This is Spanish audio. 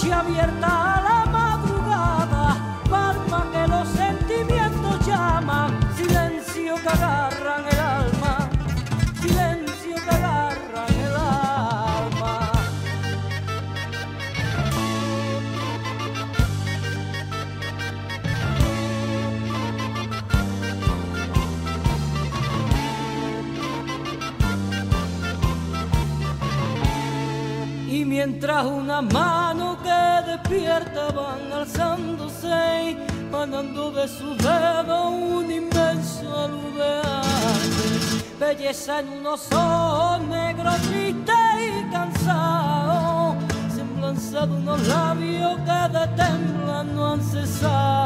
noche abierta a la madrugada, palma que los sentimientos llaman, silencio que agarran el alma, silencio que agarran el alma. Y mientras una mano que despierta van alzándose, manando de su dedo un inmenso luz de arte, belleza en unos ojos negros, tristes y cansados, semblanza de unos labios que de temblar no han cesado.